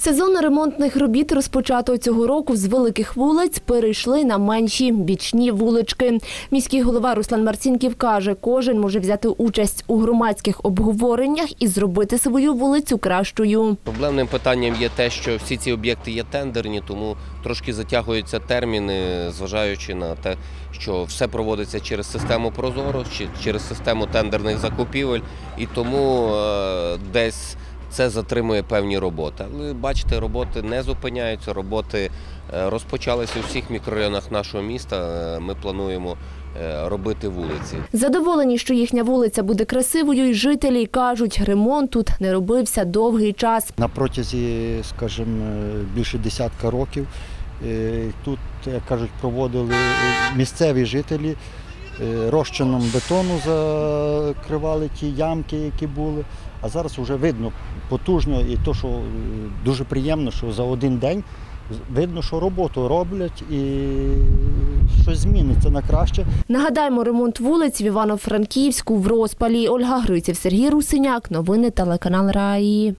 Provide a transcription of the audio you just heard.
Сезон ремонтних робіт розпочато цього року. З великих вулиць перейшли на менші бічні вулички. Міський голова Руслан Марцінків каже, кожен може взяти участь у громадських обговореннях і зробити свою вулицю кращою. Проблемним питанням є те, що всі ці об'єкти є тендерні, тому трошки затягуються терміни, зважаючи на те, що все проводиться через систему ProZorro, через систему тендерних закупівель, і тому десь це затримує певні роботи. Але бачите, роботи не зупиняються, роботи розпочалися у всіх мікрорайонах нашого міста. Ми плануємо робити вулиці. Задоволені, що їхня вулиця буде красивою, і жителі кажуть, ремонт тут не робився довгий час. На протязі, скажімо, більше десятка років тут, як кажуть, проводили місцеві жителі, розчином бетону закривали ті ямки, які були. А зараз вже видно потужно і то, що дуже приємно, що за один день видно, що роботу роблять і щось зміниться на краще. Нагадаємо, ремонт вулиць в Івано-Франківську в розпалі. Ольга Гриців, Сергій Русиняк. Новини телеканал Раї.